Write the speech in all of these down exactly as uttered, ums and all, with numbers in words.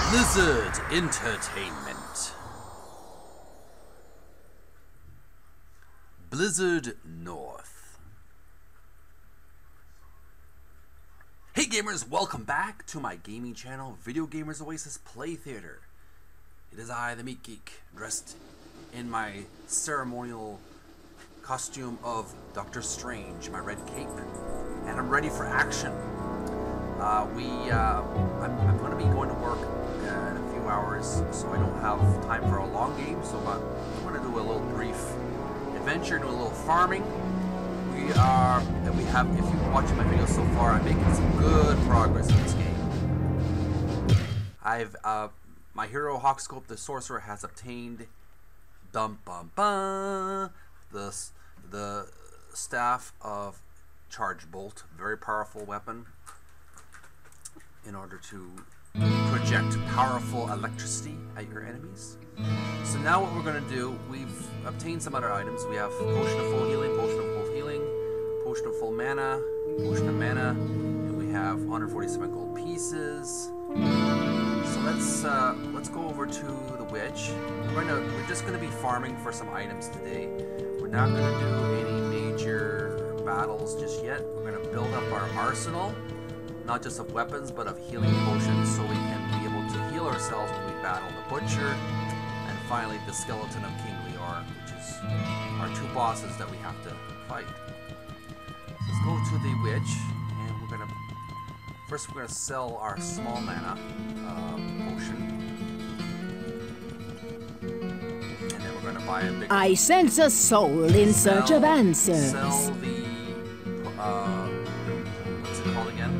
Blizzard Entertainment. Blizzard North. Hey gamers, welcome back to my gaming channel, Video Gamers Oasis Play Theater. It is I, the Meat Geek, dressed in my ceremonial costume of Doctor Strange, my red cape, and I'm ready for action. Uh, we, uh, I'm, I'm going to be going to work uh, in a few hours, so I don't have time for a long game, so uh, I'm going to do a little brief adventure, do a little farming. We are, we have, if you've been watching my videos so far, I'm making some good progress in this game. I've, uh, my hero Hawkscope the Sorcerer has obtained, dum bum bum, the, the Staff of Charge Bolt, very powerful weapon, in order to project powerful electricity at your enemies. So now what we're going to do, we've obtained some other items. We have Potion of Full Healing, Potion of Full Healing, Potion of Full Mana, Potion of Mana, and we have one hundred forty-seven gold pieces. So let's uh, let's go over to the witch. We're going to we're just going to be farming for some items today. We're not going to do any major battles just yet. We're going to build up our arsenal, not just of weapons, but of healing potions, so we can be able to heal ourselves when we battle the Butcher, and finally the Skeleton of King Leor, which is our two bosses that we have to fight. So let's go to the Witch, and we're gonna first we're gonna sell our small mana uh, potion, and then we're gonna buy a big. I sense a soul in sell, search of answers. Sell the uh, what's it called again?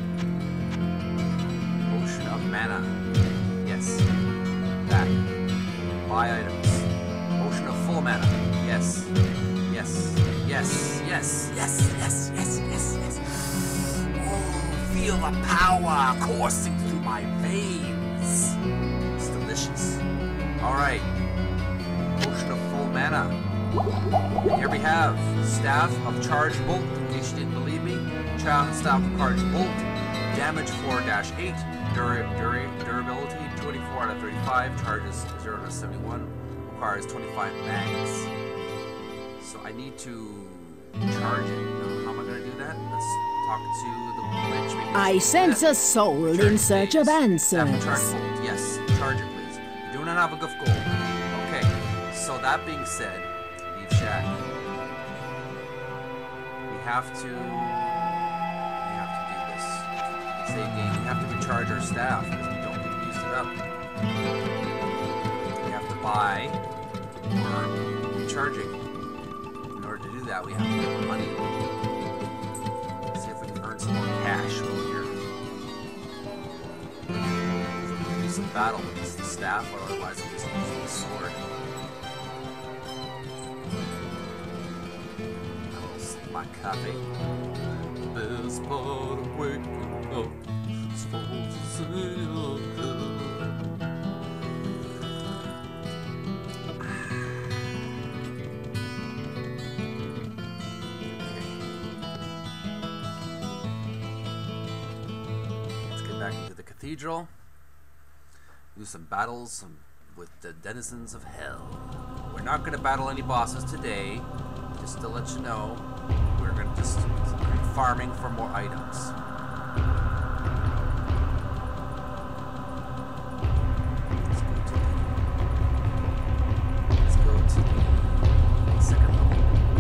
Mana. Yes. That. Buy items. Potion of full mana. Yes. Yes. Yes. Yes. Yes. Yes. Yes. Yes. Yes. Oh, feel the power coursing through my veins. It's delicious. Alright. Potion of full mana. And here we have Staff of Charge Bolt. In case you didn't believe me. Staff of Charge Bolt. Damage four dash eight. Dura, dura, durability twenty-four out of thirty-five, charges zero to seventy-one, requires twenty-five mags. So I need to charge it. Now, how am I going to do that? Let's talk to the witch. I sense a soul in search of answers. Charge gold. Yes, charge it please. You do not have a good gold. Okay, so that being said, leave shack. We have to... Save game, we have to recharge our staff because we don't we used it up. We have to buy or recharging. In order to do that, we have to get money. Let's see if we can earn some more cash over here. We'll do some battle with the staff, or otherwise we'll just use the sword. I'll my coffee. Best part of waking up is for to say you're good. Let's get back into the cathedral. Do some battles some, with the denizens of hell. We're not going to battle any bosses today. Just to let you know, we're going to just be farming for more items. Let's go to the, let's go to the second level.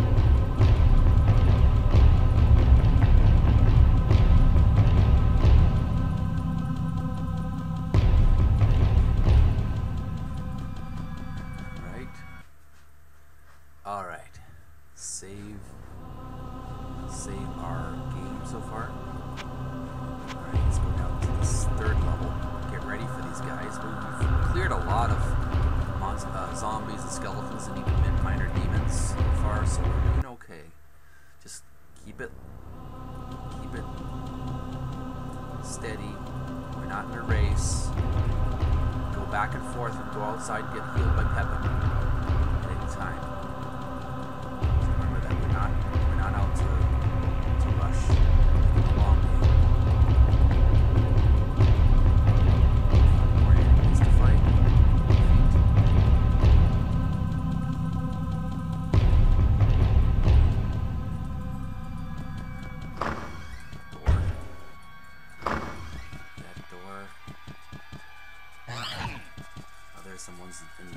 Right. All right. Save. Save our game so far. Alright, let's go down to this third level. Get ready for these guys. We've cleared a lot of uh, zombies and skeletons and even minor demons so far, so we're doing okay. Just keep it, keep it steady. We're not in a race. Go back and forth and go outside and get healed by Pepin at any time. So remember that we're not, we're not out to rush. Long game.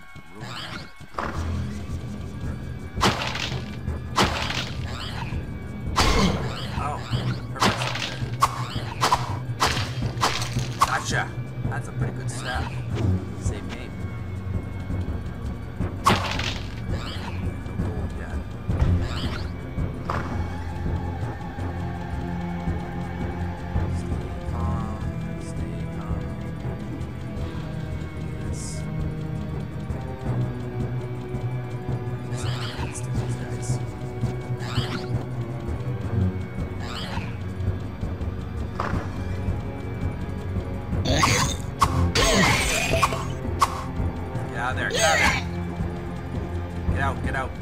Oh, perfect. Gotcha. That's a pretty good stab. Same game. Gold yet. Stay calm. Stay calm. Yes. Let's do these guys. Get out of there, get out of there. Get out, get out.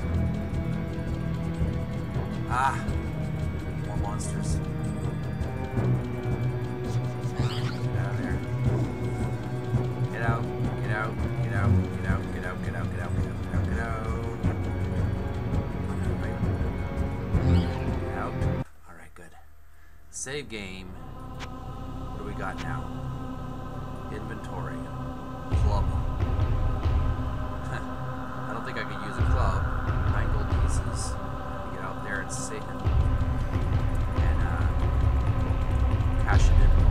Ah, more monsters. Get out of there. Get out, get out, get out, get out, get out, get out, get out, get out, get out, get out. Get out. Alright, good. Save game. What do we got now? Inventory. Club. I don't think I could use a club. Nine gold pieces. Get out there and save it. And uh, cash it in.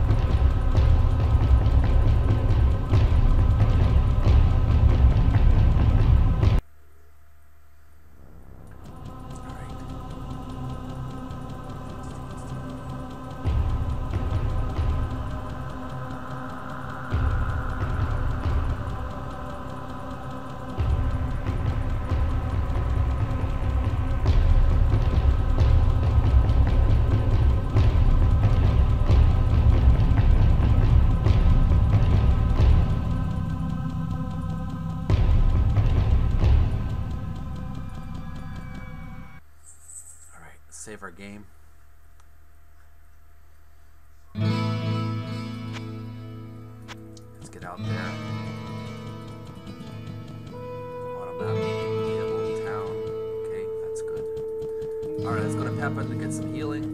Save our game. Let's get out there. On a map. See a little town. Okay, that's good. Alright, let's go to Peppa to get some healing.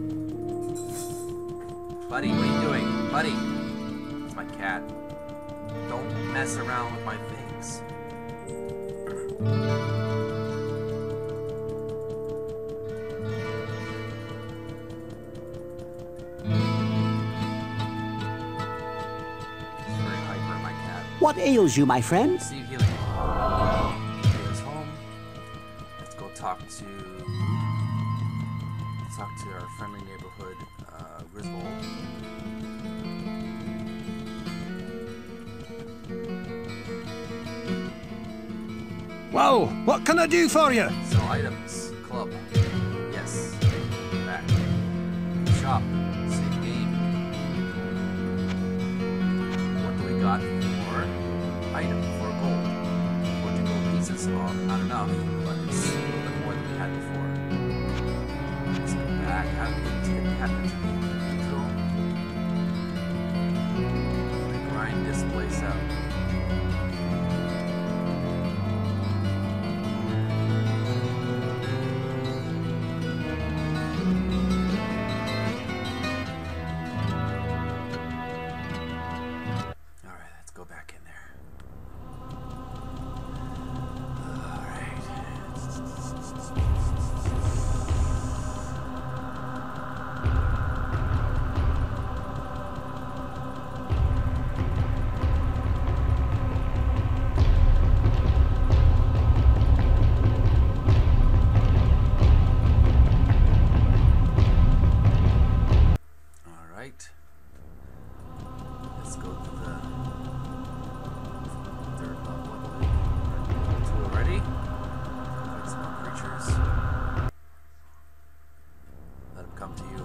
Buddy, what are you doing? Buddy! It's my cat. Don't mess around with my things. What ails you, my friend? Receive healing. Take us home. Let's go talk to let's talk to our friendly neighborhood, uh, Griswold. Whoa! What can I do for you? Sell items. Club. Yes. Back. Shop. Save game. What do we got for item for gold? fourteen gold pieces. Well, not enough, but it's a little bit more than we had before. Let's go back. How do we get happen to be until we grind this place out? Let's go to the third level. Level two already. Fight some more creatures. Let them come to you.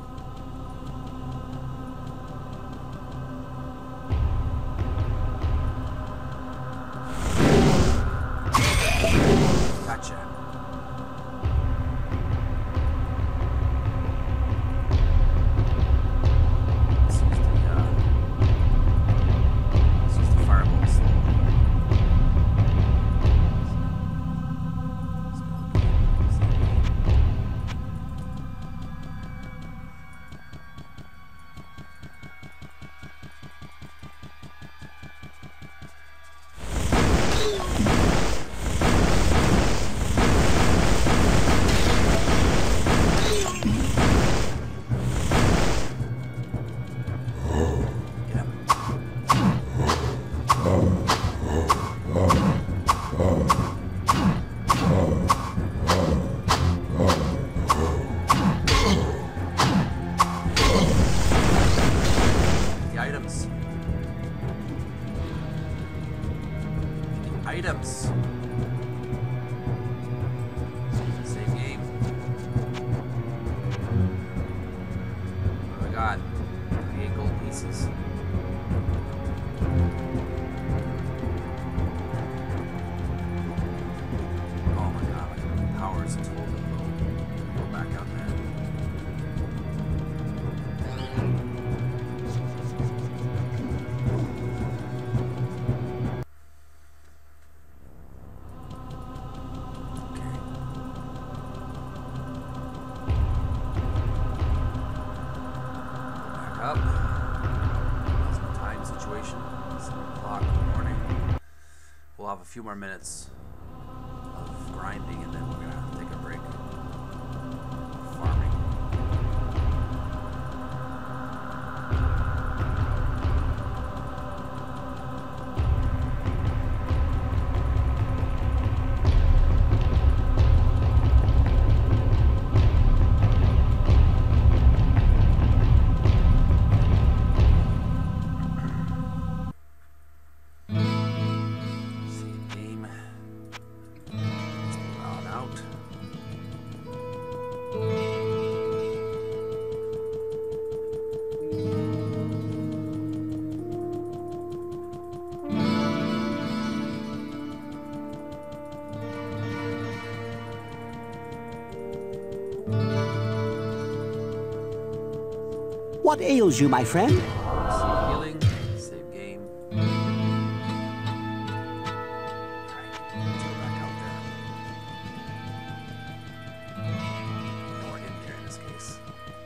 Gotcha. close. Save game. What do I got? Eight gold pieces. Oh my god, my power is totally low. Go back out there. Up. That's my time situation. seven o'clock in the morning. We'll have a few more minutes of grinding and then we're gonna take a break. Farming. What ails you, my friend? Save healing. Save game. Alright, let's go back out there. Yeah, we're in here in this case.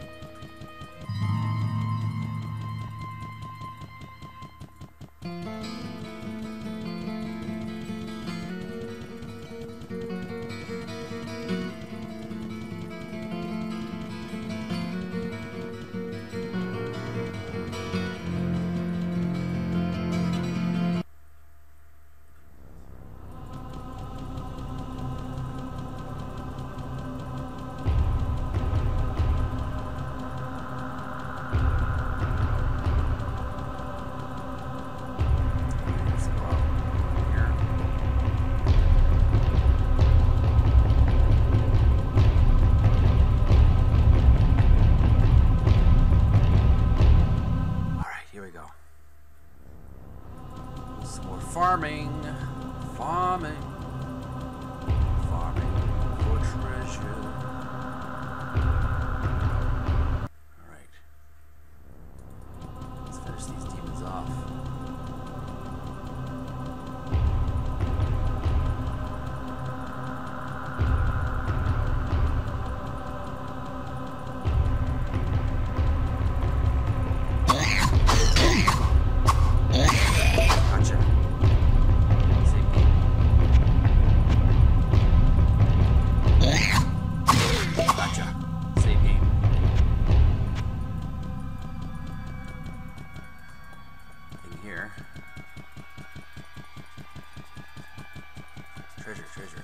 Farming, farming, farming for treasure. Alright. Let's finish these demons off. Treasure, treasure.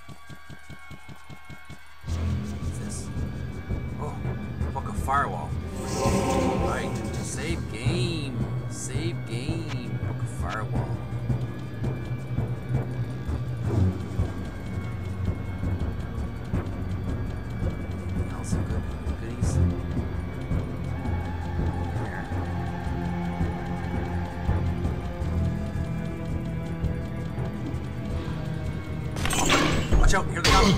What's this? Oh, Book of Firewall. Right, save game. Save game. Book of Firewall. Anything else good? Goodies? Here. Watch out, here they come.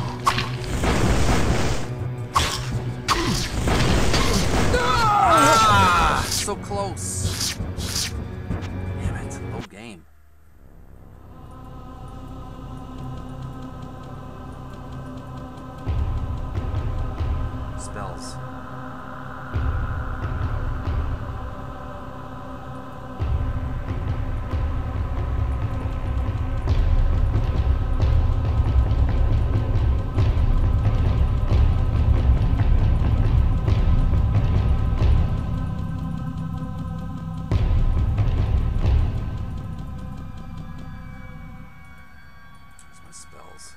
Ah, so close. Damn it, old game. Spells. Spells.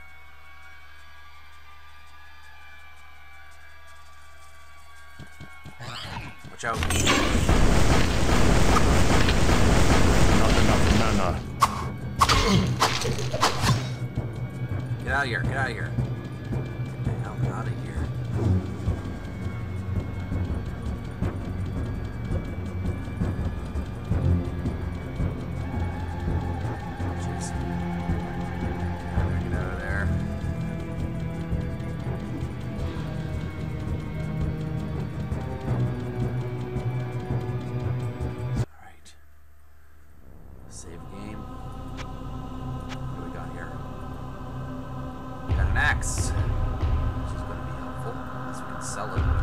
Watch out. Not enough mana. Get out of here. Get out of here. Get the hell out of here. Jeez. Get out of there. Alright. Save game. What do we got here? Got an axe, which is going to be helpful, unless we can sell it.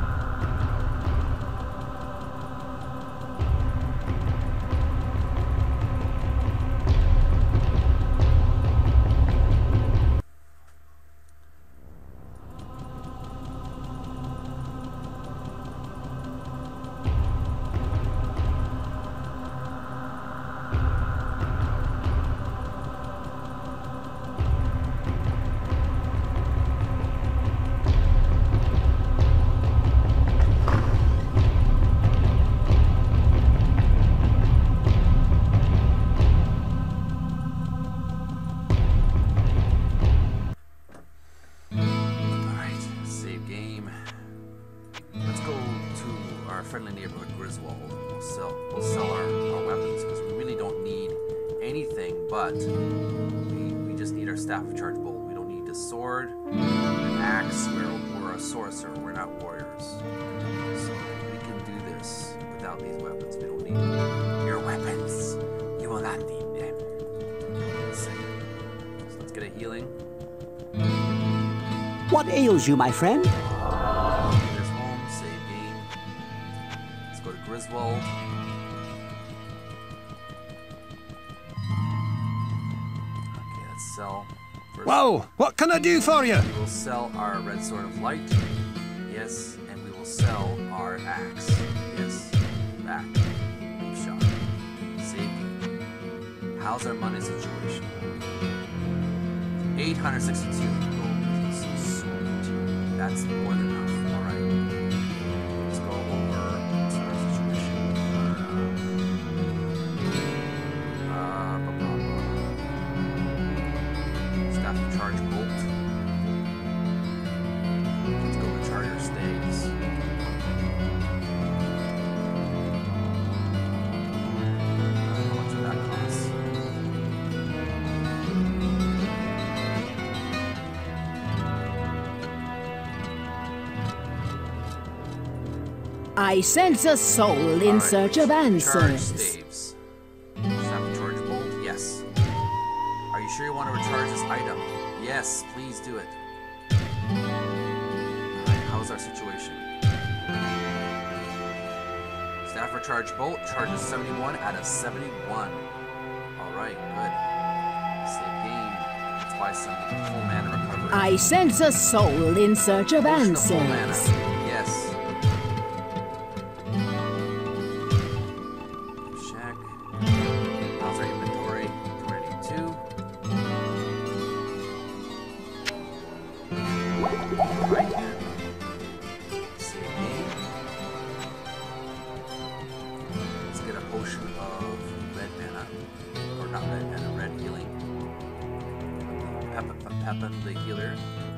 Friendly neighborhood Griswold. We'll sell, we'll sell our, our weapons because we really don't need anything, but we, we just need our staff of charge bolt. We don't need a sword, an axe. We're, we're a sorcerer. We're not warriors, so we can do this without these weapons. We don't need your weapons. You will not need them. So let's get a healing. What ails you, my friend? Go to Griswold. Okay, let's sell. First. Whoa! What can I do for you? We will sell our Red Sword of Light. Yes, and we will sell our axe. Yes, back. Leaf shot. See? How's our money situation? eight hundred sixty-two gold. Sweet. That's more than enough. All right. Let's go over. Charge bolt. Let's go to charger staves. How much would that cost? I sense a soul in right. search of Charge answers. staves. Staff charge bolt? Yes. Are you sure you want to recharge this item? Yes, please do it. Alright, how's our situation? Staff recharge bolt charges seventy-one out of seventy-one. Alright, good. Save game. Let's buy some full mana recovery. I sense a soul in search of Potion of full mana. answers. Yes. Check. How's our inventory? two eighty-two. Right then. Save game. Let's get a potion of red mana. Or not red mana, red healing. Peppa, Peppa the healer.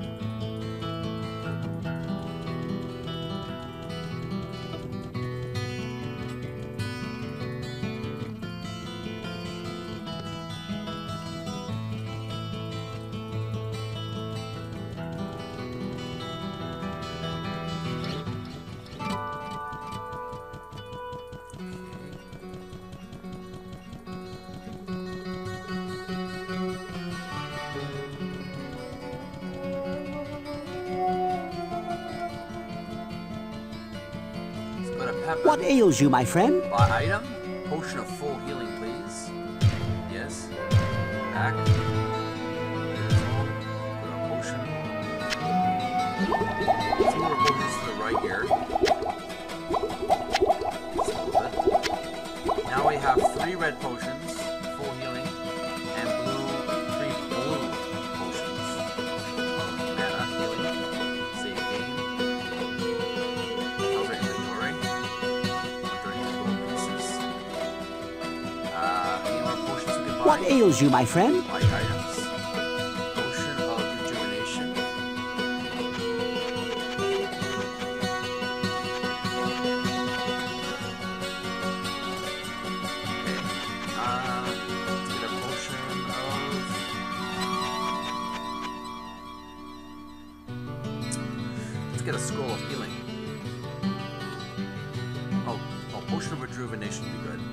What ails you, my friend? Buy item. Potion of full healing, please. Yes. Back. Put a potion. Two more potions to the right here. Now we have three red potions, full healing, and blue, three blue potions of mana healing. Save game. How's our inventory? Uh, any more potions we can buy? What ails you, my friend? Buy items. Potion of rejuvenation. get a Scroll of Healing. Oh, oh, Potion of Rejuvenation would be good.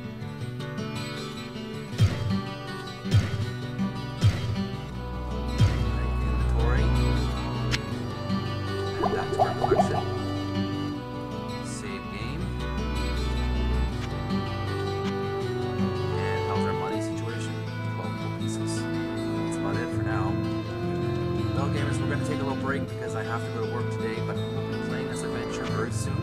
Inventory. And back to our collection. Save game. And how's our money situation? twelve gold pieces. That's about it for now. Well, gamers, we're going to take a little break because I have to go to work today, but we'll be playing this adventure very soon.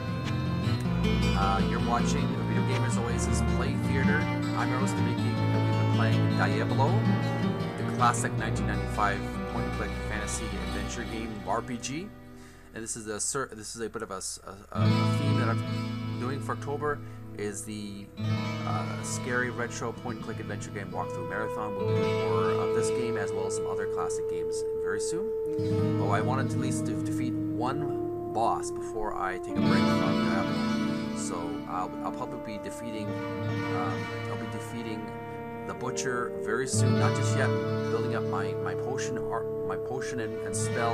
Uh, you're watching Video Gamers Oasis Play Theater. I'm your host, the Meat Geek, and we've been playing Diablo, the classic nineteen ninety-five point-and-click fantasy adventure game R P G. And this is a this is a bit of a, a, a theme that I'm doing for October. Is the uh, scary retro point-and-click adventure game walkthrough marathon. We'll be doing more of this game as well as some other classic games very soon. Oh, I wanted to at least de defeat one boss before I take a break from Diablo. So I'll, I'll probably be defeating um, I'll be defeating the Butcher very soon. Not just yet. Building up my my potion ar my potion and, and spell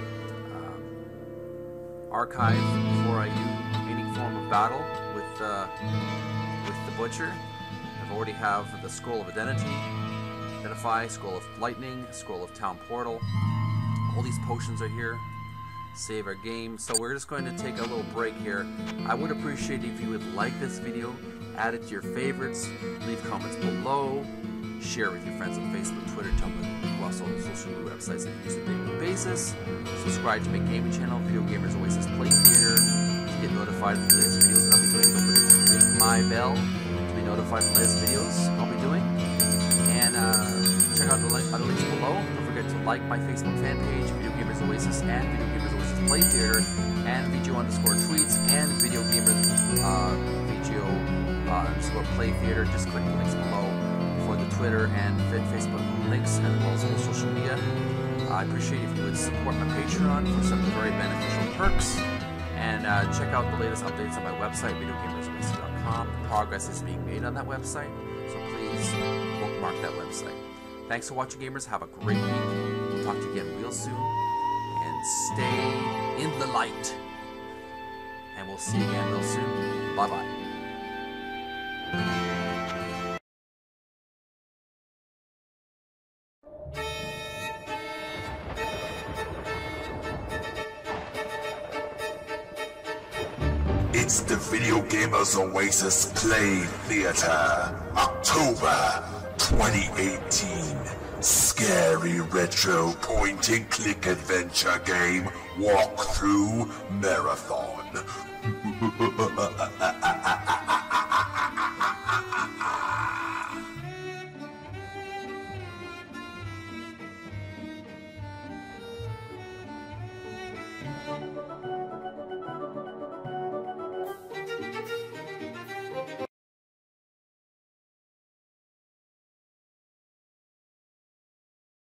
um, archive before I do any form of battle with uh, with the Butcher. I've already have the Scroll of Identity, Identify, Scroll of Lightning, Scroll of Town Portal. All these potions are here. Save our game. So we're just going to take a little break here. I would appreciate if you would like this video, add it to your favorites, leave comments below, share with your friends on Facebook, Twitter, Tumblr, plus all the social media websites that you use on a daily basis. Subscribe to my gaming channel, Video Gamers Oasis Play Theater, to get notified of the latest videos that I'll be doing. Don't forget to ring my bell to be notified of the latest videos I'll be doing. And uh, check out the link, other links below. Don't forget to like my Facebook fan page, Video Gamers Oasis, and Video Gamers Oasis Play Theater, and Video underscore tweets, and Video Gamer uh, Video uh, underscore Play Theater. Just click the links below for the Twitter and Facebook links, as well as all the social media. I appreciate if you would support my Patreon for some very beneficial perks, and uh, check out the latest updates on my website, video gamers oasis dot com. Progress is being made on that website, so please bookmark that website. Thanks for watching, gamers. Have a great week. We'll talk to you again real soon. And stay in the light. And we'll see you again real soon. Bye-bye. It's the Video Gamers Oasis Play Theater, October twenty eighteen. Scary retro point-and-click adventure game walkthrough marathon.